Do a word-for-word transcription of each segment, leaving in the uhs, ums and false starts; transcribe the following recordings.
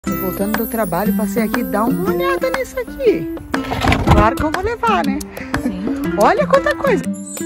Voltando do trabalho, passei aqui, dá uma olhada nisso aqui. Claro que eu vou levar, né? Sim. Olha quanta coisa.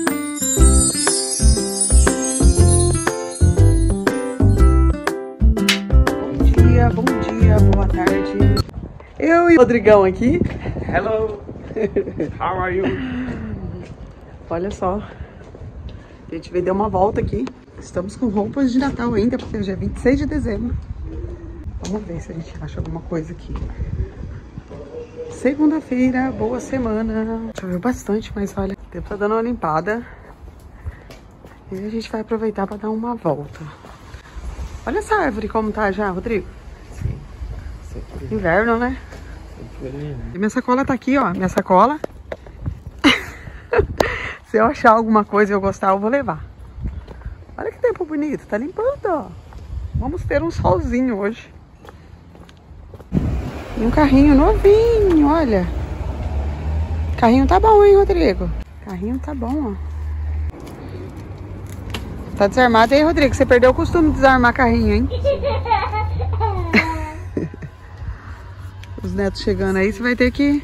Bom dia, bom dia, boa tarde. Eu e o Rodrigão aqui. Hello. How are you? Olha só. A gente veio dar uma volta aqui. Estamos com roupas de Natal ainda, porque hoje é vinte e seis de dezembro. Vamos ver se a gente acha alguma coisa aqui. Segunda-feira, boa semana. Choveu bastante, mas olha, o tempo tá dando uma limpada. E a gente vai aproveitar para dar uma volta. Olha essa árvore como tá já, Rodrigo. Sim. Inverno, né? E minha sacola tá aqui, ó. Minha sacola. Se eu achar alguma coisa e eu gostar, eu vou levar. Olha que tempo bonito. Tá limpando, ó. Vamos ter um solzinho hoje. E um carrinho novinho, olha. Carrinho tá bom, hein, Rodrigo? Carrinho tá bom, ó. Tá desarmado aí, Rodrigo? Você perdeu o costume de desarmar carrinho, hein? Os netos chegando aí, você vai ter que...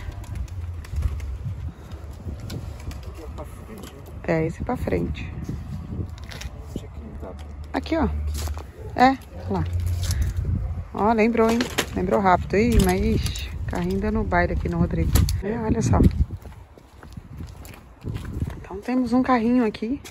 É, esse pra frente. Aqui, ó. É, lá. Ó, lembrou, hein? Lembrou rápido. Ih, mas ixi, carrinho dando baile aqui no Rodrigo. É, olha só. Então temos um carrinho aqui.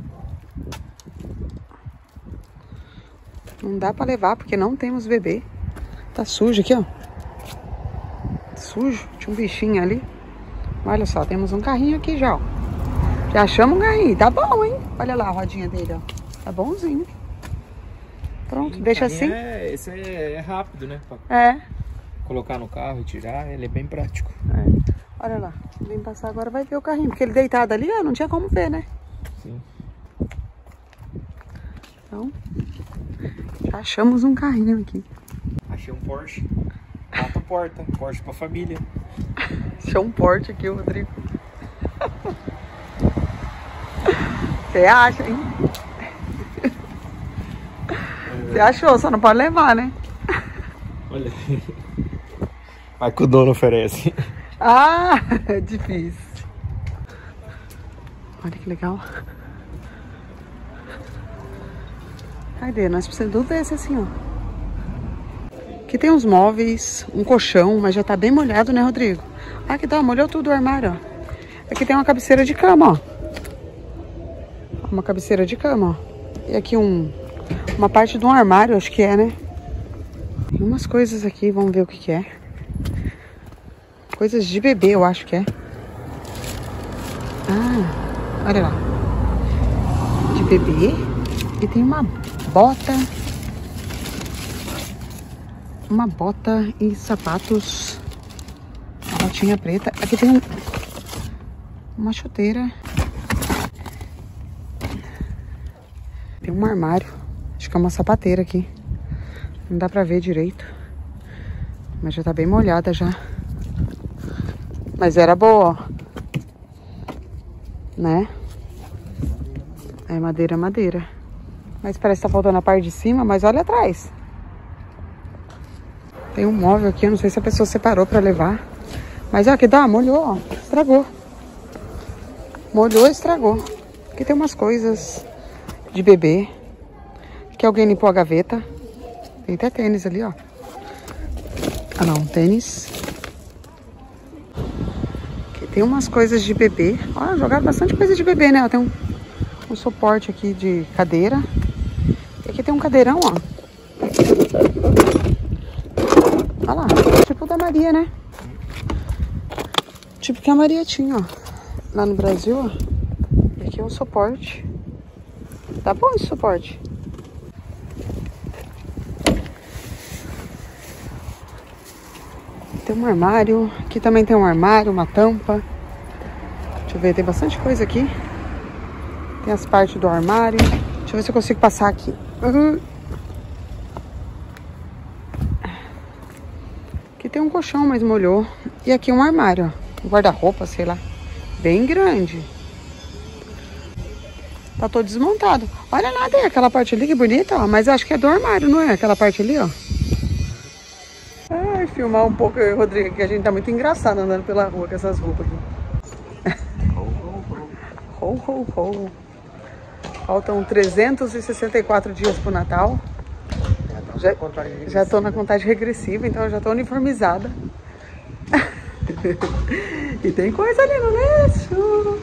Não dá pra levar porque não temos bebê. Tá sujo aqui, ó. Sujo. Tinha um bichinho ali. Olha só, temos um carrinho aqui já, ó. Já achamos um carrinho. Tá bom, hein? Olha lá a rodinha dele, ó. Tá bonzinho. Pronto, sim, deixa assim. É, esse é, é rápido, né? Pra é. Colocar no carro e tirar, ele é bem prático. É. Olha lá, vem passar agora, vai ver o carrinho. Porque ele deitado ali, ó, não tinha como ver, né? Sim. Então, já achamos um carrinho aqui. Achei um Porsche. Quatro porta, Porsche pra família. Achei um Porsche aqui, o Rodrigo. Você acha, hein? Você achou, só não pode levar, né? Olha. Vai que o dono oferece. Ah, é difícil. Olha que legal. Cadê? Nós precisamos tudo desse assim, ó. Aqui tem uns móveis, um colchão, mas já tá bem molhado, né, Rodrigo? Ah, aqui tá, molhou tudo o armário, ó. Aqui tem uma cabeceira de cama, ó. Uma cabeceira de cama, ó. E aqui um... uma parte de um armário, acho que é, né? Tem umas coisas aqui, vamos ver o que que é. Coisas de bebê, eu acho que é. Ah, olha lá. De bebê. E tem uma bota. Uma bota e sapatos. Uma botinha preta. Aqui tem um, uma chuteira. Tem um armário. Acho que é uma sapateira aqui. Não dá pra ver direito. Mas já tá bem molhada já. Mas era boa, ó. Né? É madeira, madeira. Mas parece que tá faltando a parte de cima, mas olha atrás. Tem um móvel aqui, eu não sei se a pessoa separou pra levar. Mas ó, aqui dá, molhou, ó. Estragou. Molhou e estragou. Aqui tem umas coisas de bebê. Que alguém limpou a gaveta. Tem até tênis ali, ó. Ah, não, tênis. Aqui tem umas coisas de bebê. Ó, jogaram bastante coisa de bebê, né? Ó, tem um, um suporte aqui de cadeira. E aqui tem um cadeirão, ó. Olha lá, tipo da Maria, né? Tipo que a Maria tinha, ó. Lá no Brasil, ó. E aqui é um suporte. Tá bom esse suporte. Tem um armário. Aqui também tem um armário, uma tampa. Deixa eu ver, tem bastante coisa aqui. Tem as partes do armário. Deixa eu ver se eu consigo passar aqui. Uhum. Aqui tem um colchão, mas molhou. E aqui um armário, ó. Um guarda-roupa, sei lá. Bem grande. Tá todo desmontado. Olha lá, tem aquela parte ali que bonita, ó. Mas acho que é do armário, não é? Aquela parte ali, ó. Ai, filmar um pouco eu e o Rodrigo, que a gente tá muito engraçado andando pela rua com essas roupas aqui. Ho, ho, ho. Faltam trezentos e sessenta e quatro dias pro Natal. Já, já tô na contagem regressiva, então eu já tô uniformizada. E tem coisa ali no lixo.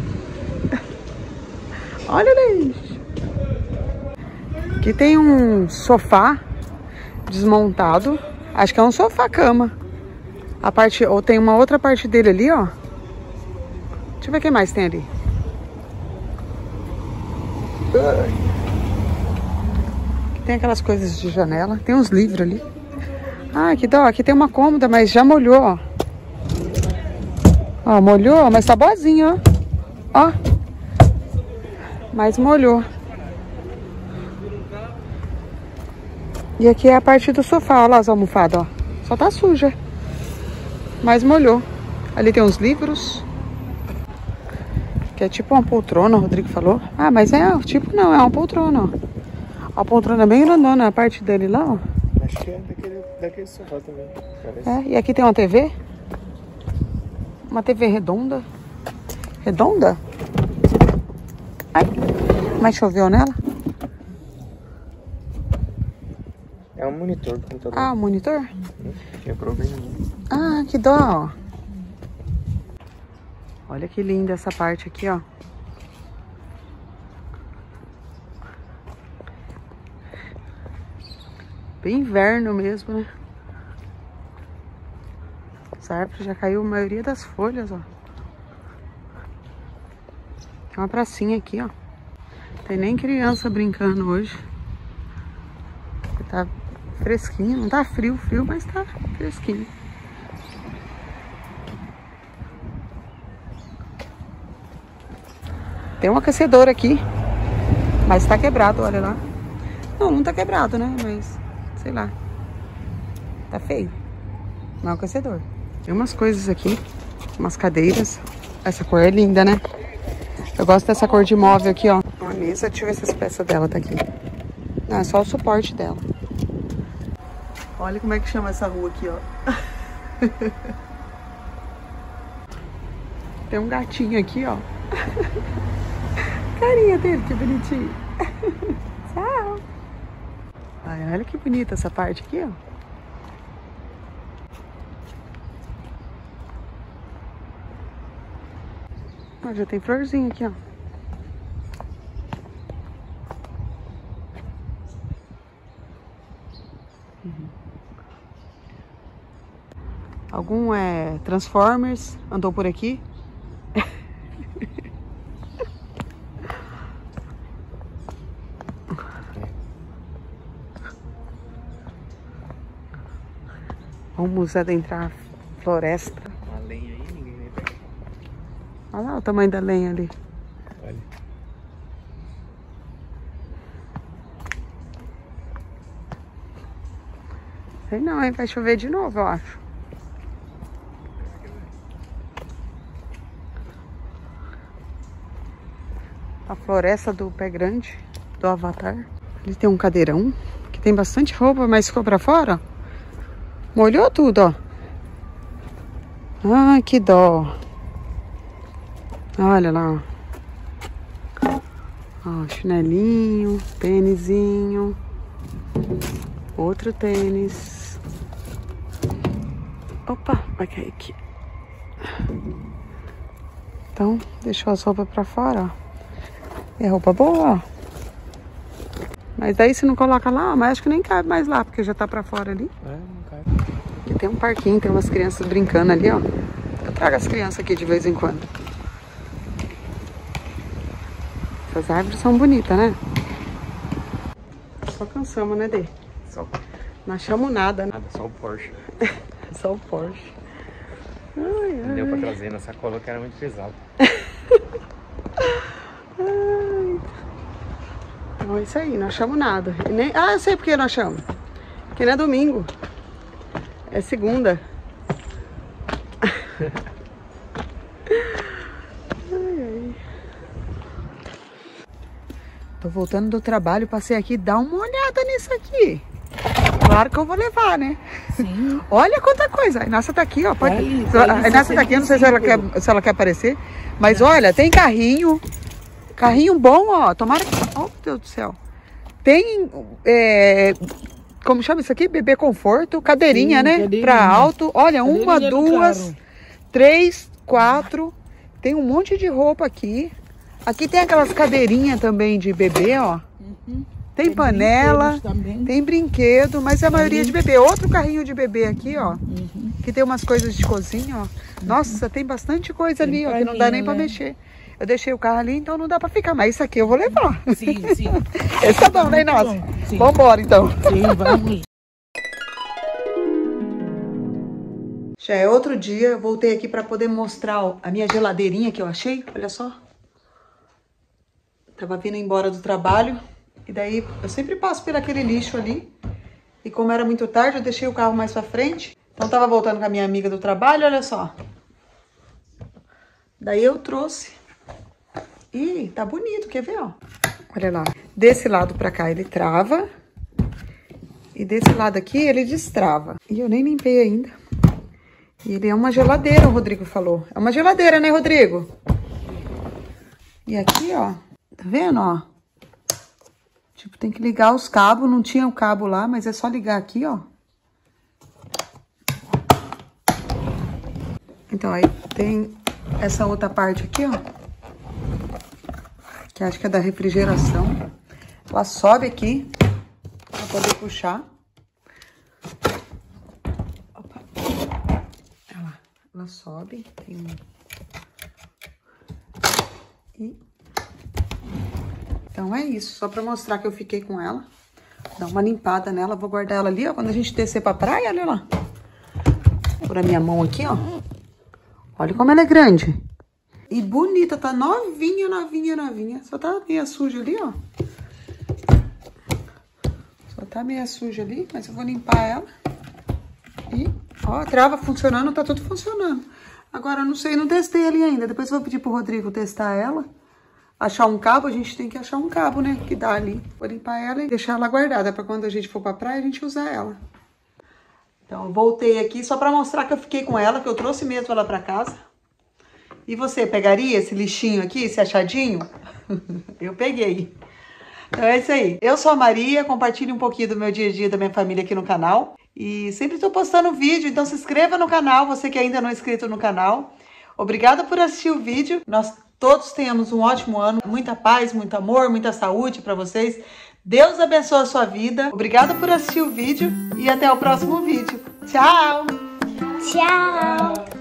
Olha o lixo. Aqui tem um sofá desmontado. Acho que é um sofá-cama. A parte, ou tem uma outra parte dele ali, ó. Deixa eu ver o que mais tem ali. Tem aquelas coisas de janela. Tem uns livros ali. Ah, que dó. Aqui tem uma cômoda, mas já molhou, ó. Ó, molhou, mas tá boazinha, ó. Ó. Mas molhou. E aqui é a parte do sofá, ó lá as almofadas, ó. Só tá suja. Mas molhou. Ali tem uns livros. Que é tipo uma poltrona, o Rodrigo falou. Ah, mas é, tipo não, é uma poltrona, ó. A poltrona bem grandona, a parte dele lá, ó. Acho que é daquele, daquele sofá também. Parece. É, e aqui tem uma T V. Uma T V redonda. Redonda? Ai, mas choveu nela? É um monitor do computador. Ah, o monitor? Quebrou bem. Ah, que dó. Olha que linda essa parte aqui, ó. Bem inverno mesmo, né? Essa árvore já caiu a maioria das folhas, ó. Tem uma pracinha aqui, ó. Tem nem criança brincando hoje. Tá fresquinho, não tá frio, frio, mas tá fresquinho. Tem um aquecedor aqui, mas tá quebrado, olha lá. Não, não tá quebrado, né? Mas, sei lá. Tá feio. Não é um aquecedor. Tem umas coisas aqui, umas cadeiras. Essa cor é linda, né? Eu gosto dessa cor de móvel aqui, ó. Uma mesa, deixa eu ver se as peças dela tá aqui. Não, é só o suporte dela. Olha como é que chama essa rua aqui, ó. Tem um gatinho aqui, ó. Carinha dele, que bonitinho. Tchau. Ai, olha que bonita essa parte aqui, ó. Ó, já tem florzinha aqui, ó. Uhum. Algum é Transformers andou por aqui? Vamos adentrar a floresta. Uma lenha aí, ninguém vai pegar. Olha lá o tamanho da lenha ali. Olha. Sei não, hein? Vai chover de novo, eu acho. A floresta do Pé Grande, do Avatar. Ali tem um cadeirão, que tem bastante roupa, mas ficou pra fora, ó. Molhou tudo, ó. Ai, que dó. Olha lá, ó. Ó, chinelinho, tênisinho. Outro tênis. Opa, vai cair aqui. Então, deixou as roupas pra fora, ó. É roupa boa, ó. Mas daí se não coloca lá, mas acho que nem cabe mais lá, porque já tá pra fora ali. É, não cai. Aqui tem um parquinho, tem umas crianças brincando ali, ó. Eu trago as crianças aqui de vez em quando. Essas árvores são bonitas, né? Só cansamos, né, Dê? Só, Não achamos nada, né? nada, só o Porsche. Só o Porsche. Ai, ai. Não deu pra trazer na sacola que era muito pesado. Ai. Então é isso aí, não achamos nada. E nem... Ah, eu sei porque não achamos. Porque não é domingo. É segunda. Ai, ai. Tô voltando do trabalho, passei aqui, dá uma olhada nisso aqui. Claro que eu vou levar, né? Sim. Olha quanta coisa. A Inácia tá aqui, ó. Pode... Ali, a Inácia tá aqui, eu não sei se ela quer, se ela quer aparecer. Mas olha, tem carrinho. Carrinho bom, ó. Tomara que... Oh, meu Deus do céu. Tem... É... Como chama isso aqui? Bebê conforto. Cadeirinha, Sim, né? Cadeirinha. Pra alto. Olha, cadeirinha uma, duas, três, quatro. Tem um monte de roupa aqui. Aqui tem aquelas cadeirinhas também de bebê, ó. Uhum. Tem, tem panela, tem brinquedo, mas é a maioria de bebê. Outro carrinho de bebê aqui, ó. Uhum. Que tem umas coisas de cozinha, ó. Uhum. Nossa, tem bastante coisa tem ali, ó, que não dá nem pra né? mexer. Eu deixei o carro ali, então não dá pra ficar. Mas isso aqui eu vou levar. Sim, sim. Esse tá bom, né, Inácia? Bom. Vamos embora, então. Sim, vamos. Já é outro dia, eu voltei aqui pra poder mostrar ó, a minha geladeirinha que eu achei. Olha só. Tava vindo embora do trabalho. E daí, eu sempre passo por aquele lixo ali. E como era muito tarde, eu deixei o carro mais pra frente. Então, tava voltando com a minha amiga do trabalho, olha só. Daí, eu trouxe. Ih, tá bonito, quer ver, ó? Olha lá. Desse lado pra cá, ele trava. E desse lado aqui, ele destrava. E eu nem limpei ainda. E ele é uma geladeira, o Rodrigo falou. É uma geladeira, né, Rodrigo? E aqui, ó. Tá vendo, ó? Tipo, tem que ligar os cabos. Não tinha o cabo lá, mas é só ligar aqui, ó. Então, aí tem essa outra parte aqui, ó. Que acho que é da refrigeração. Ela sobe aqui pra poder puxar. Opa. Olha lá. Ela sobe. Tem um... E... Então é isso, só pra mostrar que eu fiquei com ela. Dar uma limpada nela, vou guardar ela ali, ó. Quando a gente descer pra praia, olha lá. Vou pôr a minha mão aqui, ó. Olha como ela é grande. E bonita, tá novinha, novinha, novinha. Só tá meio suja ali, ó. Só tá meio suja ali, mas eu vou limpar ela. E, ó, a trava funcionando, tá tudo funcionando. Agora, eu não sei, não testei ali ainda. Depois eu vou pedir pro Rodrigo testar ela. Achar um cabo, a gente tem que achar um cabo, né? Que dá ali. Vou limpar ela e deixar ela guardada pra quando a gente for pra praia, a gente usar ela. Então, eu voltei aqui só pra mostrar que eu fiquei com ela, que eu trouxe mesmo ela pra casa. E você, pegaria esse lixinho aqui, esse achadinho? Eu peguei. Então é isso aí. Eu sou a Maria, compartilho um pouquinho do meu dia a dia, da minha família aqui no canal. E sempre tô postando vídeo, então se inscreva no canal, você que ainda não é inscrito no canal. Obrigada por assistir o vídeo. Nós todos tenhamos um ótimo ano, muita paz, muito amor, muita saúde para vocês. Deus abençoe a sua vida. Obrigada por assistir o vídeo e até o próximo vídeo. Tchau! Tchau!